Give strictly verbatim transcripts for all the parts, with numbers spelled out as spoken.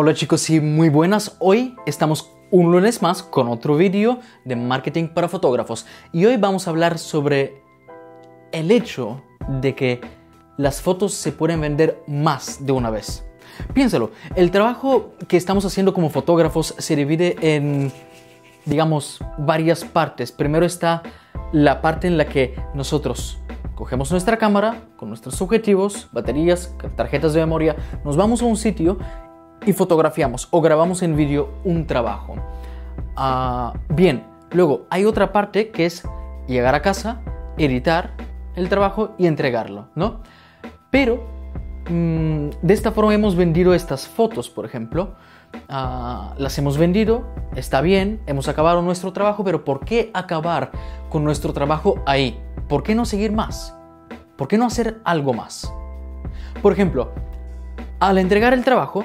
Hola chicos y muy buenas. Hoy estamos un lunes más con otro vídeo de marketing para fotógrafos y hoy vamos a hablar sobre el hecho de que las fotos se pueden vender más de una vez. Piénsalo, el trabajo que estamos haciendo como fotógrafos se divide en, digamos, varias partes. Primero está la parte en la que nosotros cogemos nuestra cámara con nuestros objetivos, baterías, tarjetas de memoria, nos vamos a un sitio y fotografiamos o grabamos en vídeo un trabajo. Uh, bien, luego hay otra parte que es llegar a casa, editar el trabajo y entregarlo, ¿no? Pero mmm, de esta forma hemos vendido estas fotos, por ejemplo. Uh, las hemos vendido, está bien, hemos acabado nuestro trabajo, pero ¿por qué acabar con nuestro trabajo ahí? ¿Por qué no seguir más? ¿Por qué no hacer algo más? Por ejemplo, al entregar el trabajo,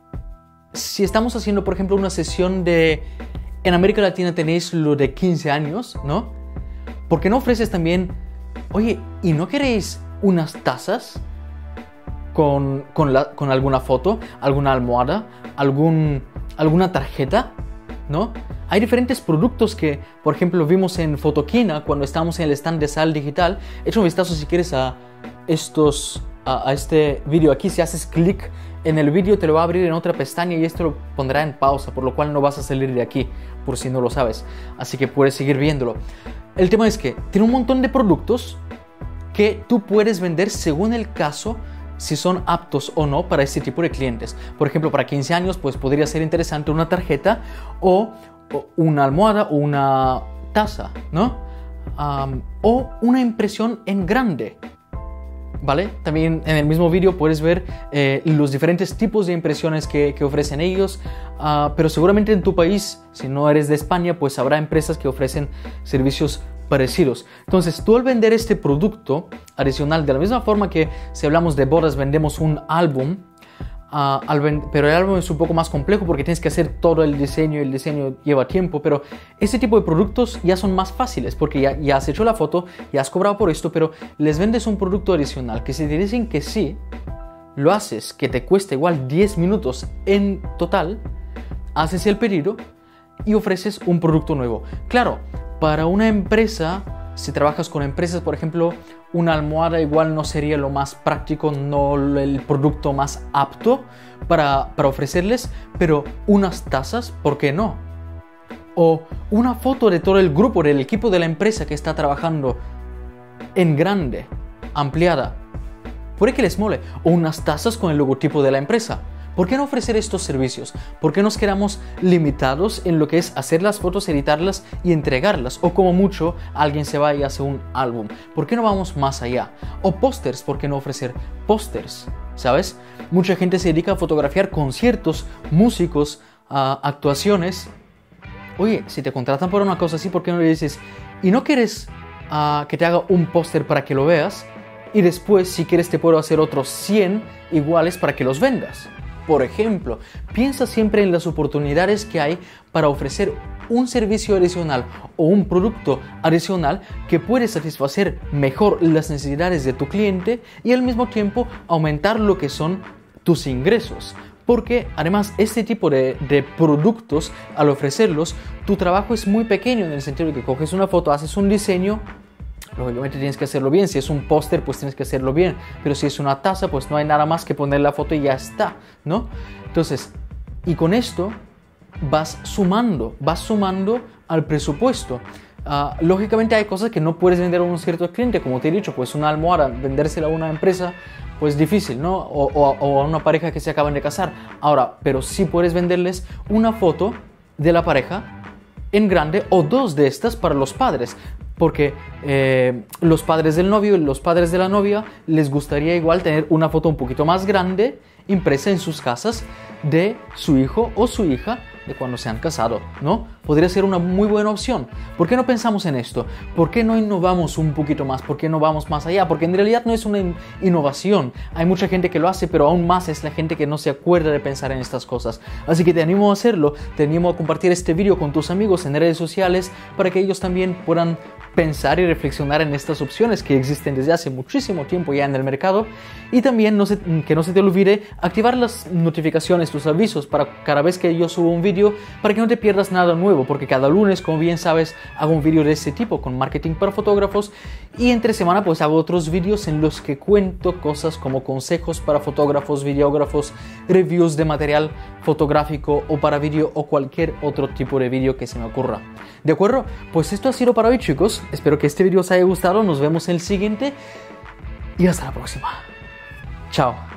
si estamos haciendo, por ejemplo, una sesión de... En América Latina tenéis lo de quince años, ¿no? ¿Por qué no ofreces también... Oye, ¿y no queréis unas tazas con, con, la, con alguna foto, alguna almohada, algún, alguna tarjeta, ¿no? Hay diferentes productos que, por ejemplo, vimos en Fotoquina cuando estábamos en el stand de Sal Digital. Echa un vistazo si quieres a, estos, a, a este vídeo aquí. Si haces clic en el vídeo te lo va a abrir en otra pestaña y esto lo pondrá en pausa, por lo cual no vas a salir de aquí, por si no lo sabes. Así que puedes seguir viéndolo. El tema es que tiene un montón de productos que tú puedes vender según el caso, si son aptos o no para este tipo de clientes. Por ejemplo, para quince años, pues podría ser interesante una tarjeta o, o una almohada o una taza, ¿no? Um, o una impresión en grande, ¿vale? También en el mismo vídeo puedes ver eh, los diferentes tipos de impresiones que, que ofrecen ellos, uh, pero seguramente en tu país, si no eres de España, pues habrá empresas que ofrecen servicios parecidos. Entonces, tú al vender este producto adicional, de la misma forma que si hablamos de bodas vendemos un álbum, uh, al ven- pero el álbum es un poco más complejo porque tienes que hacer todo el diseño y el diseño lleva tiempo, pero este tipo de productos ya son más fáciles porque ya, ya has hecho la foto, ya has cobrado por esto, pero les vendes un producto adicional que si te dicen que sí, lo haces, que te cuesta igual diez minutos en total, haces el pedido y ofreces un producto nuevo. Claro, para una empresa, si trabajas con empresas, por ejemplo, una almohada igual no sería lo más práctico, no el producto más apto para, para ofrecerles, pero unas tazas, ¿por qué no? O una foto de todo el grupo, del equipo de la empresa que está trabajando en grande, ampliada, puede que les mole. O unas tazas con el logotipo de la empresa. ¿Por qué no ofrecer estos servicios? ¿Por qué nos quedamos limitados en lo que es hacer las fotos, editarlas y entregarlas? O como mucho, alguien se va y hace un álbum. ¿Por qué no vamos más allá? O pósters, ¿por qué no ofrecer pósters? ¿Sabes? Mucha gente se dedica a fotografiar conciertos, músicos, uh, actuaciones. Oye, si te contratan por una cosa así, ¿por qué no le dices? ¿Y no quieres uh, que te haga un póster para que lo veas? Y después, si quieres, te puedo hacer otros cien iguales para que los vendas. Por ejemplo, piensa siempre en las oportunidades que hay para ofrecer un servicio adicional o un producto adicional que puede satisfacer mejor las necesidades de tu cliente y al mismo tiempo aumentar lo que son tus ingresos. Porque además este tipo de, de productos, al ofrecerlos, tu trabajo es muy pequeño en el sentido de que coges una foto, haces un diseño. Lógicamente tienes que hacerlo bien. Si es un póster, pues tienes que hacerlo bien. Pero si es una taza, pues no hay nada más que poner la foto y ya está, ¿no? Entonces, y con esto vas sumando, vas sumando al presupuesto. Uh, lógicamente hay cosas que no puedes vender a un cierto cliente, como te he dicho, pues una almohada, vendérsela a una empresa, pues difícil, ¿no? O, o, o a una pareja que se acaban de casar. Ahora, pero sí puedes venderles una foto de la pareja en grande o dos de estas para los padres. Porque eh, los padres del novio y los padres de la novia les gustaría igual tener una foto un poquito más grande impresa en sus casas de su hijo o su hija de cuando se han casado, ¿no? Podría ser una muy buena opción. ¿Por qué no pensamos en esto? ¿Por qué no innovamos un poquito más? ¿Por qué no vamos más allá? Porque en realidad no es una in- innovación. Hay mucha gente que lo hace, pero aún más es la gente que no se acuerda de pensar en estas cosas. Así que te animo a hacerlo, te animo a compartir este video con tus amigos en redes sociales para que ellos también puedan pensar y reflexionar en estas opciones que existen desde hace muchísimo tiempo ya en el mercado. Y también no se, que no se te olvide activar las notificaciones, tus avisos para cada vez que yo subo un vídeo, para que no te pierdas nada nuevo, porque cada lunes, como bien sabes, hago un vídeo de este tipo con marketing para fotógrafos, y entre semana pues hago otros vídeos en los que cuento cosas como consejos para fotógrafos, videógrafos, reviews de material fotográfico o para vídeo o cualquier otro tipo de vídeo que se me ocurra. ¿De acuerdo? Pues esto ha sido para hoy, chicos. Espero que este vídeo os haya gustado. Nos vemos en el siguiente y hasta la próxima. Chao.